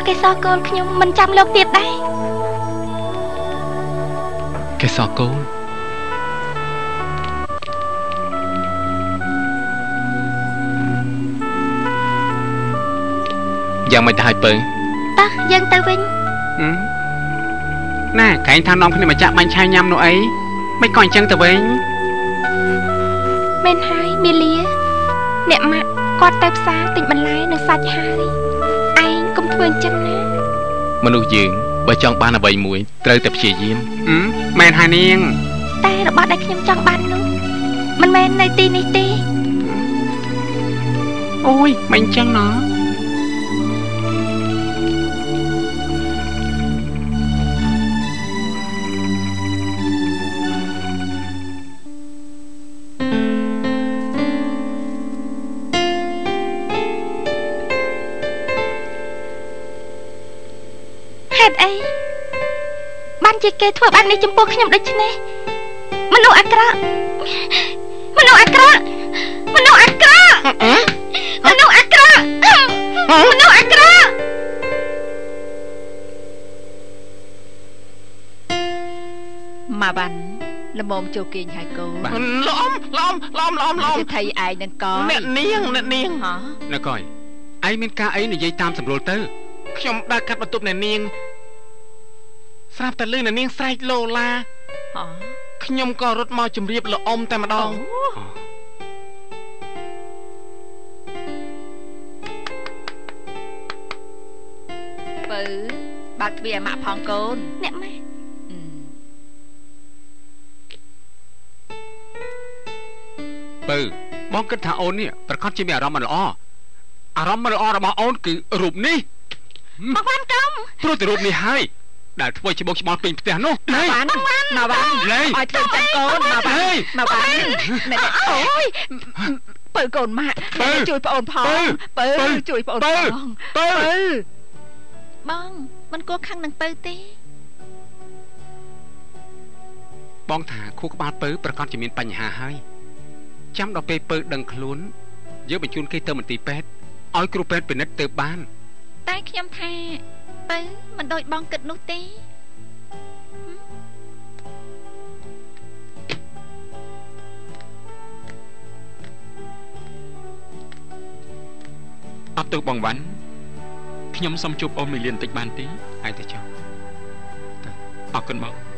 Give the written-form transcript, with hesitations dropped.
គេសកូនខ្ញុំមិនចាំលោកទៀតដែរគេសកូនយ៉ាងមិនទៅឲ្យពើតោះយើងទៅវិញណែកែងថានាំគ្នាមកចាក់បាញ់ឆាយញ៉ាំនោះអីមិនក៏អញ្ចឹងទៅវិញមែនហើយមីលាអ្នកម៉ាក់គាត់ទៅផ្សារទិញបន្លែនិងសាច់ហើយឯងកុំធ្វើអញ្ចឹងណាមនុស្សយើងបើចង់បានអ្វីមួយត្រូវតែព្យាយាមមែនហើយនាងតែរបស់ដែលខ្ញុំចង់បាននោះមិនមែននៅទីនេះទេអូយមិនអញ្ចឹងណោះជាគេធ្វើបែបនេះចំពោះខ្ញុំដូច្នេះមនុស្សអាក្រក់មនុស្សអាក្រក់មនុស្សអាក្រក់មនុស្សអាក្រក់មនុស្សអាក្រក់មកបានល្មមចូលគេងហើយកូនឡំជាថៃឯងនឹងកអ្នកនាងហ៎អ្នកកយឯងមានការអីនិយាយតាមសម្រួលទៅខ្ញុំដើរកាត់បន្ទប់អ្នកនាងស្រាប់តែលឺអ្នកនាងស្រែកឡូឡាខ្ញុំក៏រត់មកជម្រាបលោកអ៊ំតែម្ដងបើបើកទ្វារម៉ាក់ផងកូនអ្នកម៉ែបើបងគិតថាអូននេះប្រកាសជាមានអារម្មណ៍មិនល្អរបស់អូនគឺរូបនេះមកបានកុំព្រោះតែរូបនេះហើយដែលធ្វើជាបងច្បល់ពេញផ្ទះនោះមកបានឲ្យធ្វើចឹងកូនមកបានអូយបើកូនម៉ាក់ជួយប្អូនផងបើជួយប្អូនផងបើបងមិនគួរខឹងនឹងបើទេបងថាខួរក្បាលបើប្រកាសជាមានបញ្ហាហើយចាំដល់ពេលបើដឹងខ្លួនយើងបញ្ជូនគេទៅមន្ទីរពេទ្យឲ្យគ្រូពេទ្យពិនិត្យទៅបានតែខ្ញុំថាបើមិនដូចបងគិតនោះទេអត់ទៅបងវ៉ាន់ខ្ញុំសូមជួបអូនមីលៀនបន្តិចបានទេហើយទៅចុះអរគុណបង